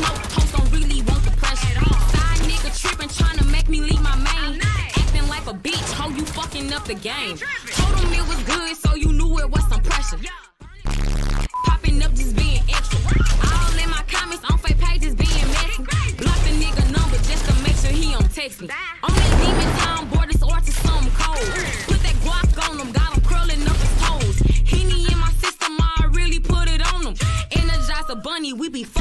smoke toast, don't really want the pressure. Side nigga tripping, trying to make me leave my main. Acting like a bitch, ho, you fucking up the game. Told him it was good, so you knew it was some pressure. Popping up, just being extra. All in my comments, on fake pages, being messy. Block the nigga number just to make sure he don't text me. On that demon town, board this or to something cold. Put that guac on him, got him curling up his toes. Henny in my system, I really put it on him. Energize a bunny, we be